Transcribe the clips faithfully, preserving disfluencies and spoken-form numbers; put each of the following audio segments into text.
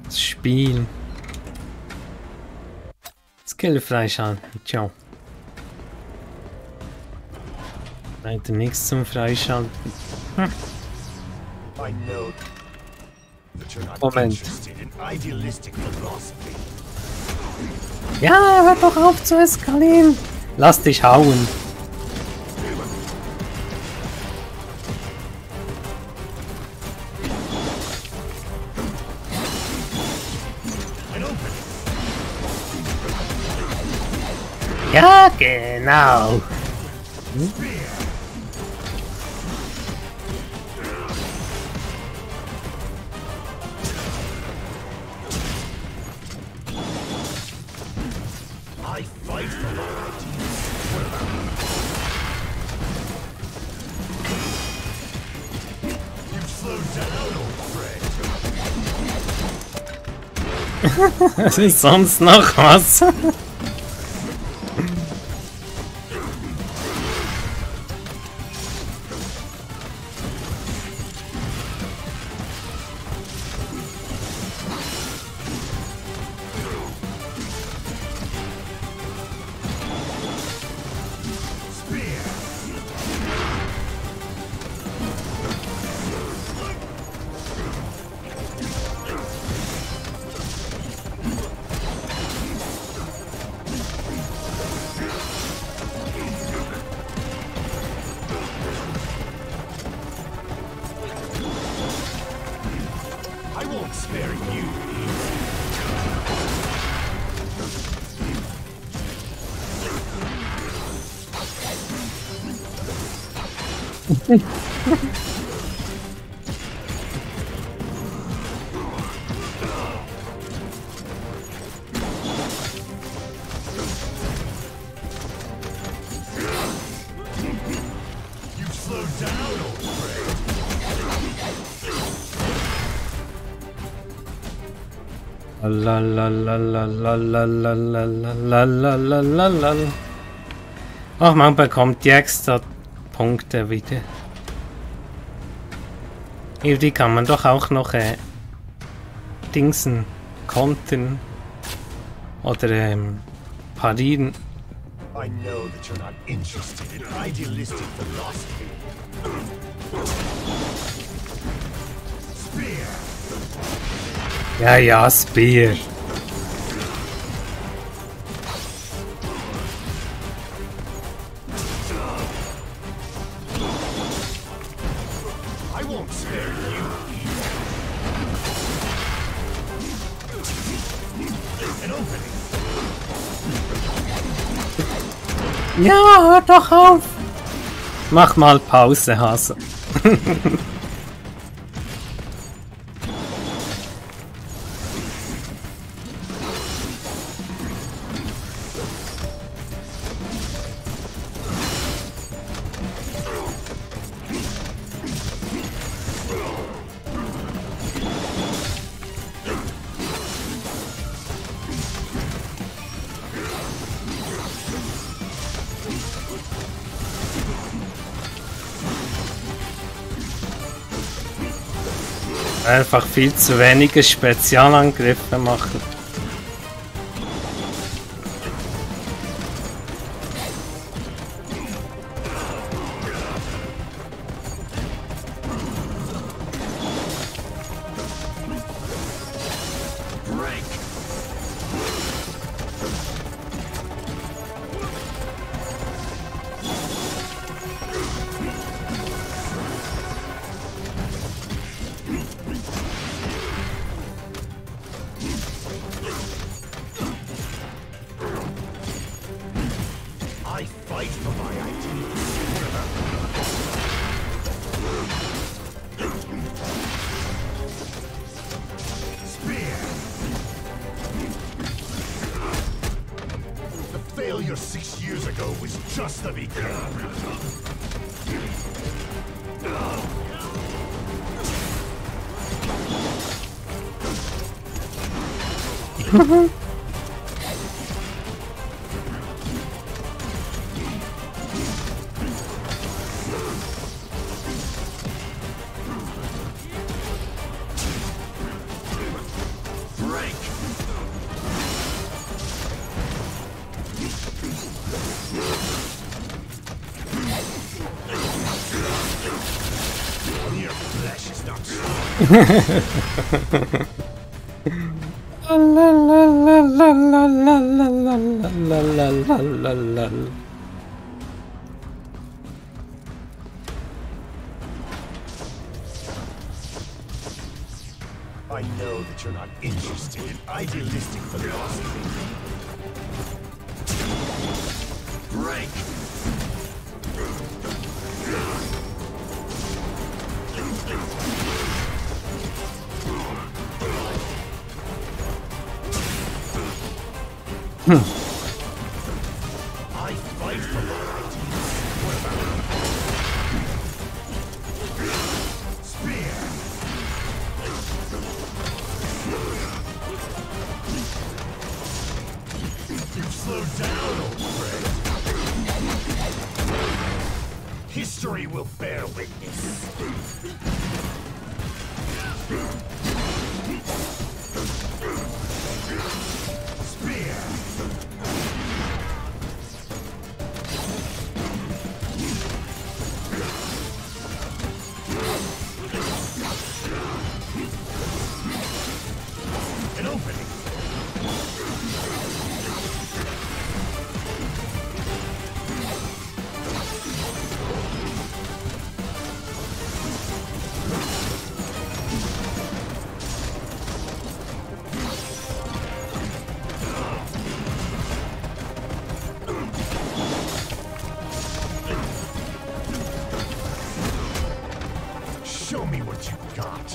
Das Spiel. Skill freischalten. Ciao. Leider nichts zum Freischalten. Hm. Moment. Ja, hör doch auf zu eskalieren. Lass dich hauen. Ja, genau. Hm? Was ist sonst noch was? Ach, man bekommt die extra Punkte wieder. Die kann man doch auch noch äh, Dingsen kontern oder ähm, parieren. I know that you're not interested in idealistic philosophy. Spear. Ja, ja, Spear. Ja, hör doch auf! Mach mal Pause, Hase. Einfach viel zu wenige Spezialangriffe machen. I know that you're not interested in idealistic philosophy. Break! Hmm. I fight for my ideas. What about spear? You've slowed down, old friend. History will bear witness. Spear. An opening. Show me what you got.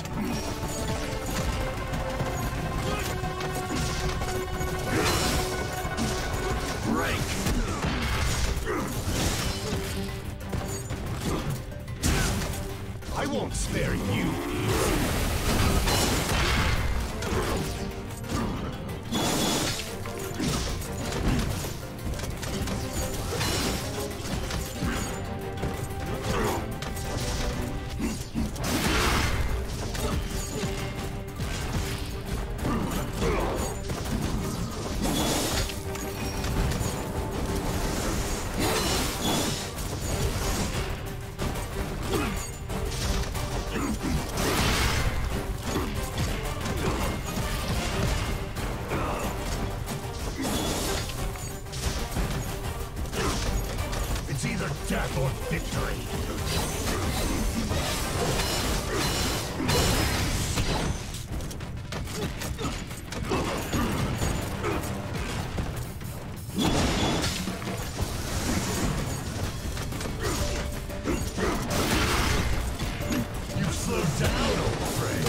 Break. I won't spare you. It's either death or victory. You've slowed down, old friend.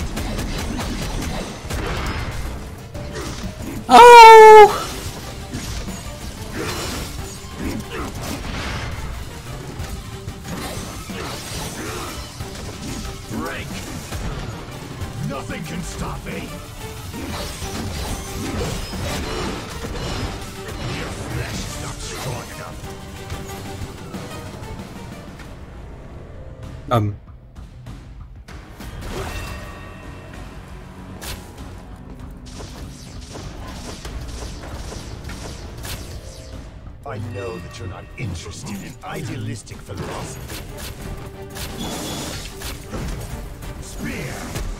Oh! Break! Nothing can stop me! Your flesh is not strong enough. Um. I know that you're not interested in idealistic philosophy. Spear!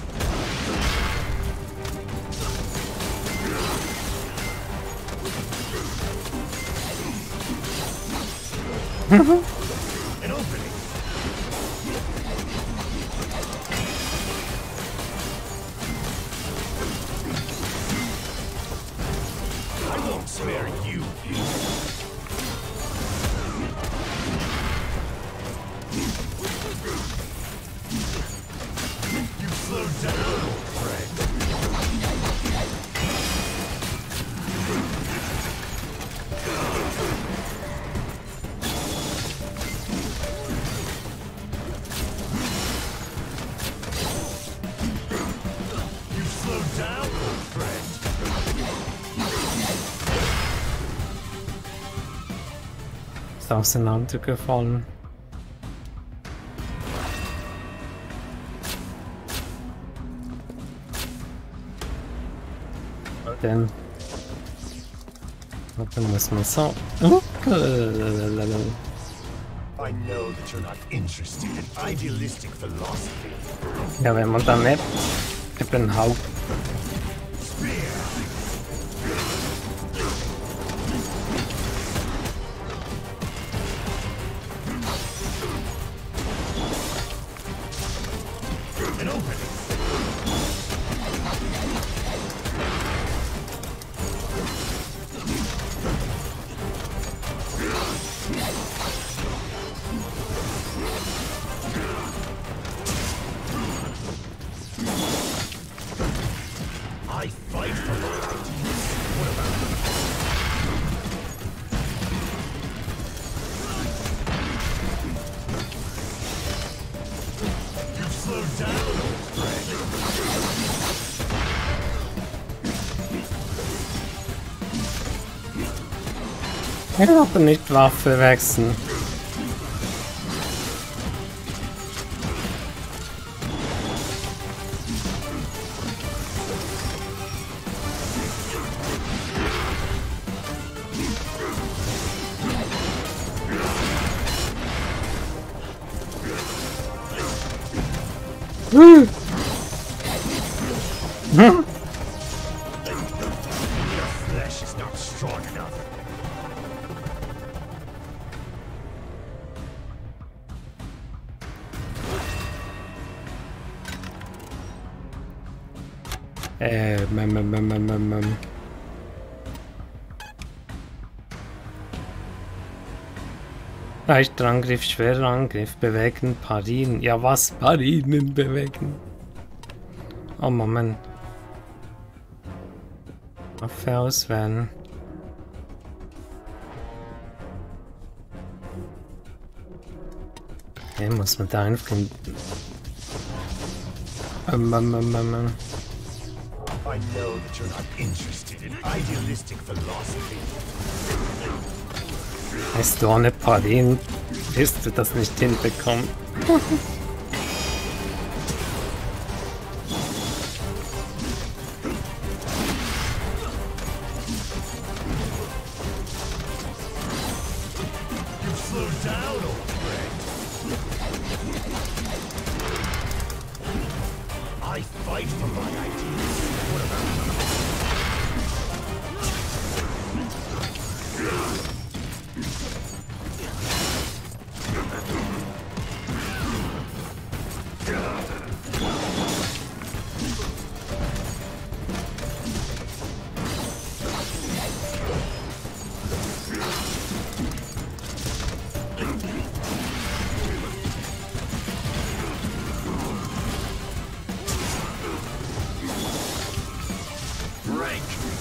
An opening! I won't spare you. You slowed down, old friend. You slowed down, old friend. Ist auseinandergefallen. Dann, dann muss man so. Oh. I know that you're not interested in idealistic philosophy. Ja, wenn man dann nicht eben haut. An opening. I fight for my ideas. What about you? You've slowed down, old friend. Ich will aber nicht Waffe wechseln. Hm. Hm. Your flesh is not strong enough. Äh, mem, mem, mem, mem, mem, mem. Leichter Angriff, schwerer Angriff, bewegen, parieren. Ja, was? Parieren, bewegen. Oh, Moment. Waffe auswählen. Okay, muss man da einfach... Ähm, ähm, ähm, ähm. I know that you're not interested in idealistic philosophy. Weißt du, ohne Parieren wirst du das nicht hinbekommen. You've slowed down, old friend. I fight for my ideas. What about break?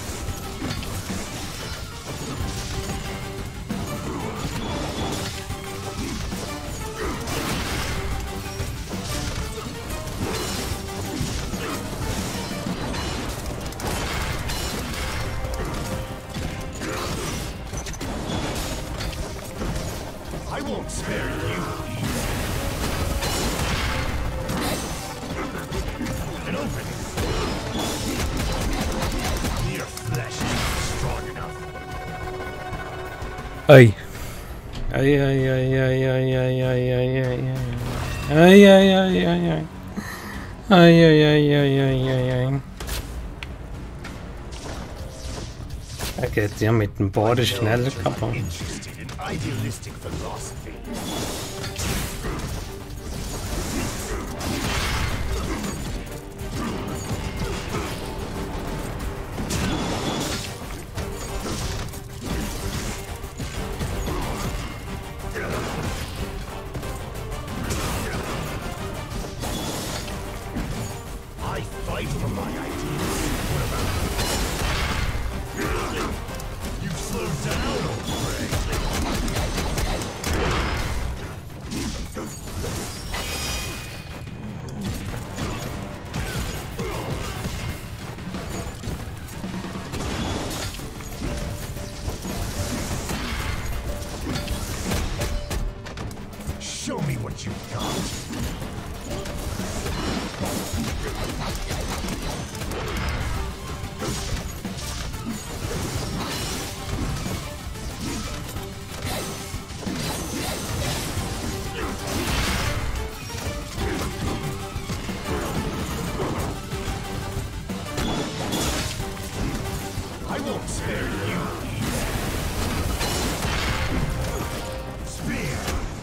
I won't spare you. An opening. Your flesh is not strong enough. Ay. Ay, ay, ay, ay, ay, ay, ay, ay, ay, ay. Ay, ay, ay, ay, ay. Ay, ay, ay, ay, ay, ay, ay. Er geht ja mit dem Boden schneller kaputt. Interested in idealistic philosophy. I fight for my ideas. What about you? You've slowed down, old friend. Show me what you've got. won't spare you either. Spear.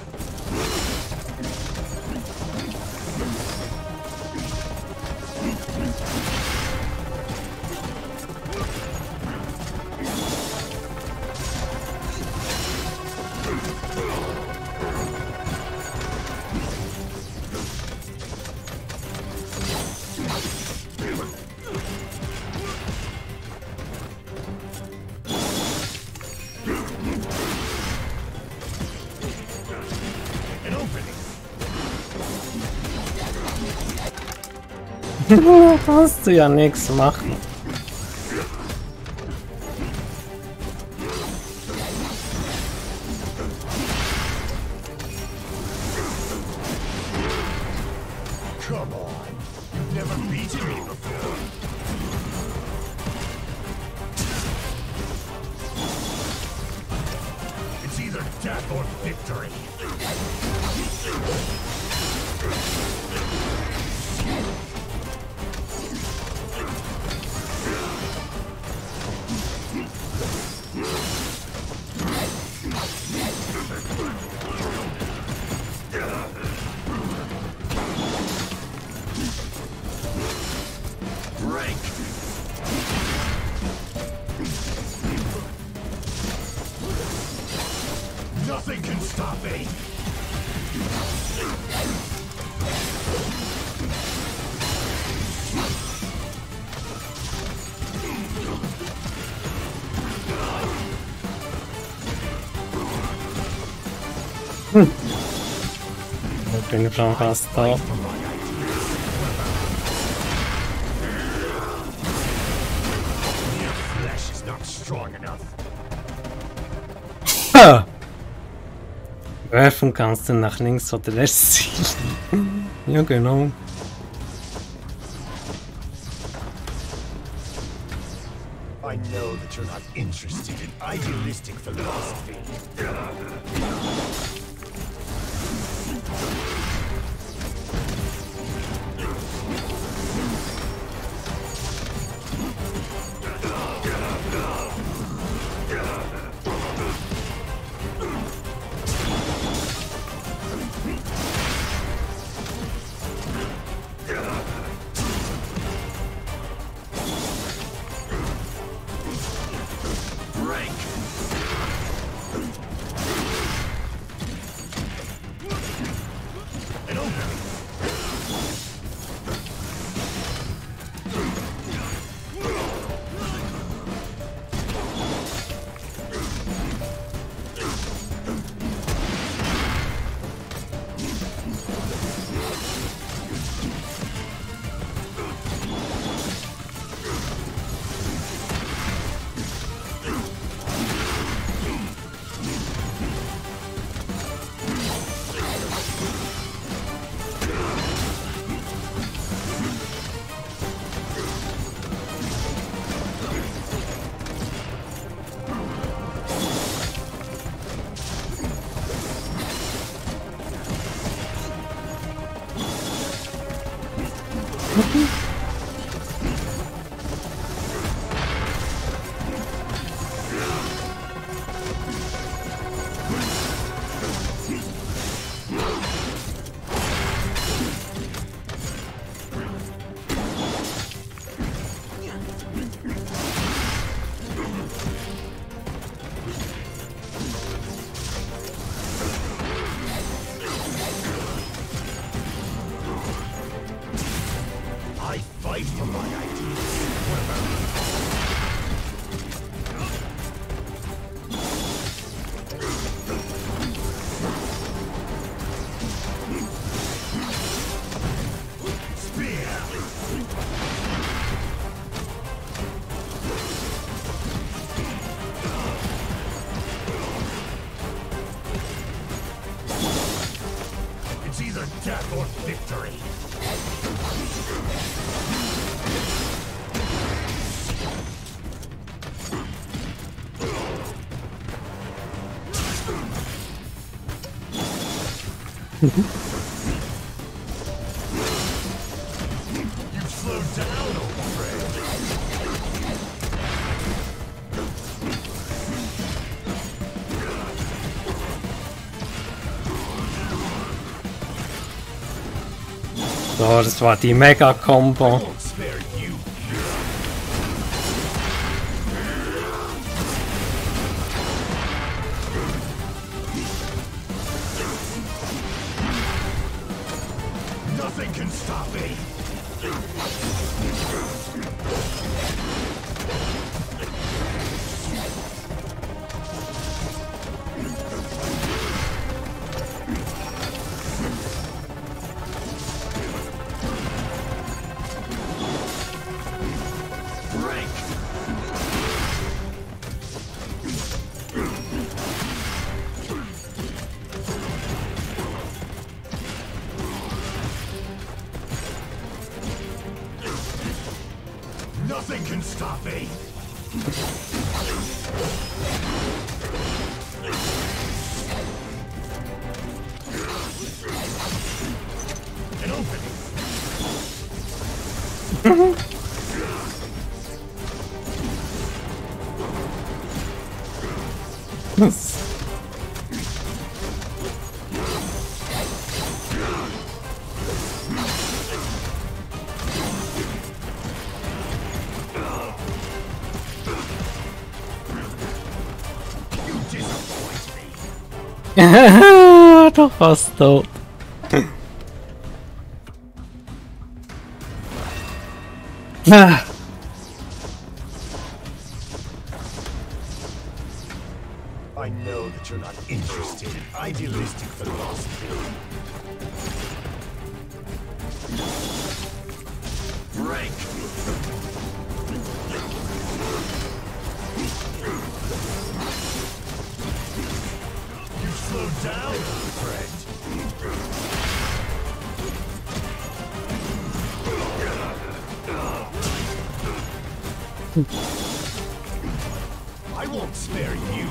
Kannst du ja nichts machen. Come on, you've never beaten me before. It's either death or victory. Nothing can stop me! Hm. Ich bin schon fast da. Ha! Werfen kannst du nach links oder rechts ziehen. Ja, genau. I know that you're not interested in idealistic philosophy. Fight for my ideas. What about spear? It's either death or victory. You've slowed down, old friend. So, das war die Mega-Combo. Won't spare you. Nothing can stop me. Nothing can stop me. An opening. You disappoint me. Doch fast tot. Ah. I know that you're not interested in idealistic philosophy. Break! You slowed down, friend. I won't spare you.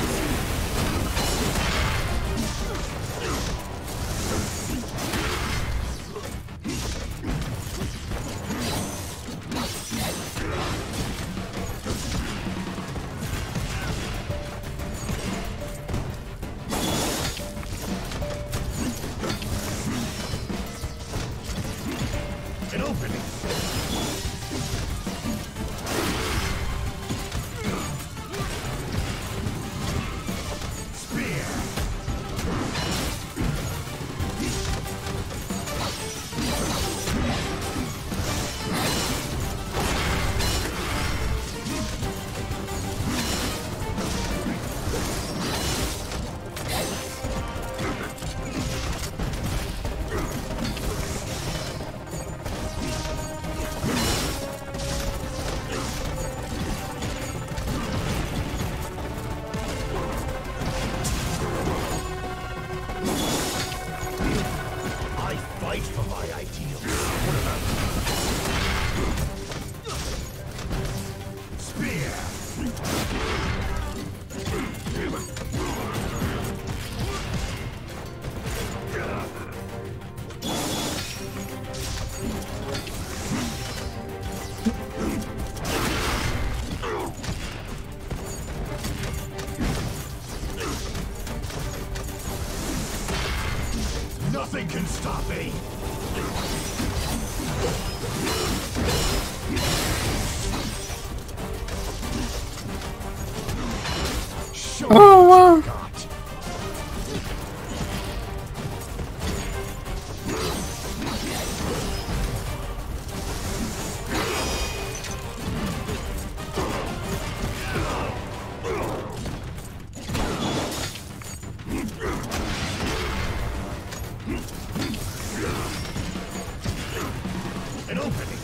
An opening. Spear. I fight for my ideals. What about spear? Nothing can stop me. Show me Oh, what wow. you got. An opening.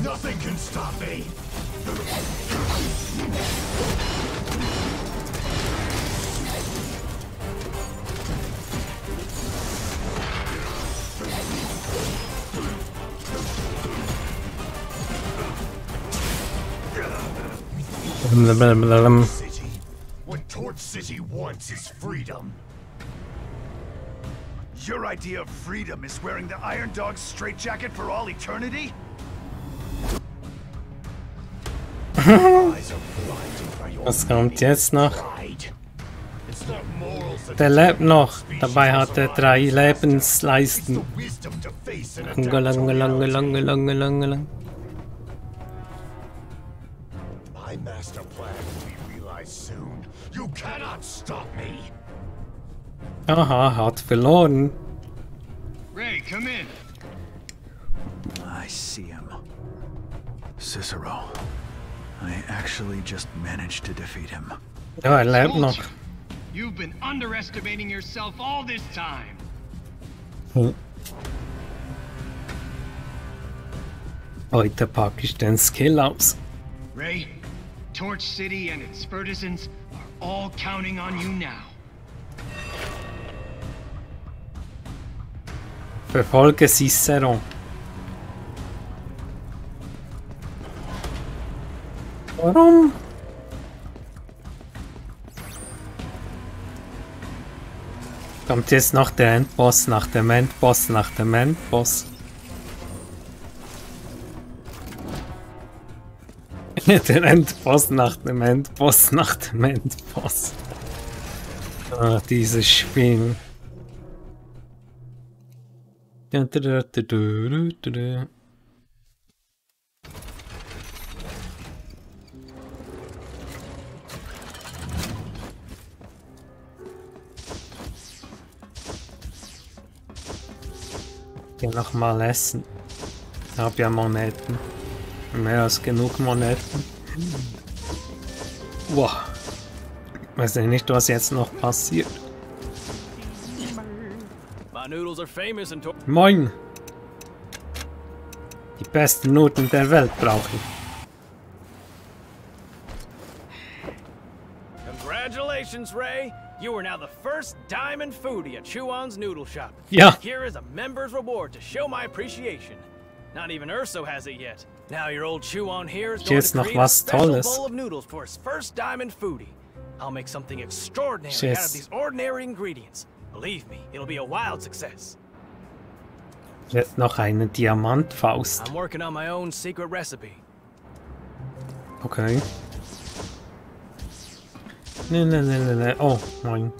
Nothing can stop me. City. What Torch City wants is freedom. Your idea of freedom is wearing the Iron Dog's straitjacket for all eternity? Was kommt jetzt noch? Der lebt noch. Dabei hat er drei Lebensleisten. Lange, lange, lange, lange, lange, lange, lange. My master plan will be realized soon. You cannot stop me. Aha, hat verloren. Ray, come in. I see him. Cicero. I actually just managed to defeat him. Ja, er lebt noch. You've been underestimating yourself all this time. Hm. Heute packe ich den Skill aus. Ray, Torch City and its Spurtisans are all counting on you now. Verfolge Cicero. Warum? Kommt jetzt noch der Endboss nach dem Endboss nach dem Endboss. Der Endboss nach dem Endboss nach dem Endboss. Ah, dieses Spiel. Da, da, da, da, da, da, da. Geh noch mal essen. Ich hab ja Moneten. Mehr als genug Moneten. Wow. Weiß ja nicht, was jetzt noch passiert. Moin! Die besten Nudeln der Welt brauche ich. Congratulations, Ray! You are now the first diamond foodie at Chuan's Noodle Shop. Ja. Here is a member's reward to show my appreciation. Not even Urso has it yet. Now your old Chuan here is going to create a special bowl of noodles for his first diamond foodie. I'll make something extraordinary out of these ordinary ingredients. Believe me, it'll be a wild success. Jetzt noch eine Diamantfaust. I'm working on my own secret recipe. Okay. Ne, ne, ne, ne, ne. Oh, moin.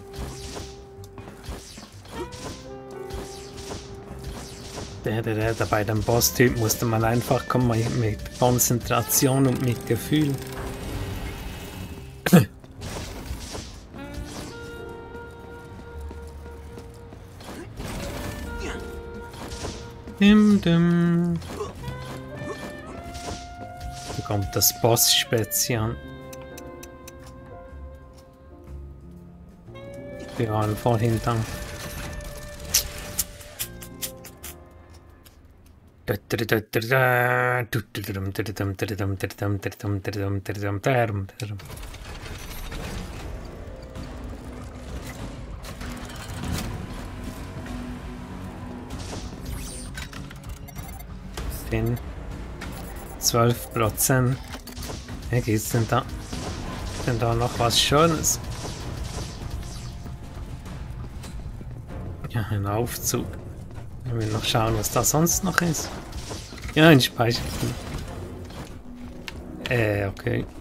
Der, der, der, der, bei dem Boss-Typ musste man einfach kommen mit Konzentration und mit Gefühl. Dim, dim. Da kommt das Boss-Spezial. Wir waren vorhin dann. Den zwölf Prozent. Wie geht's denn da? Denn da noch was Schönes? Ja, ein Aufzug. Ich will noch schauen, was da sonst noch ist. Ja, ein Speicher. Äh, okay.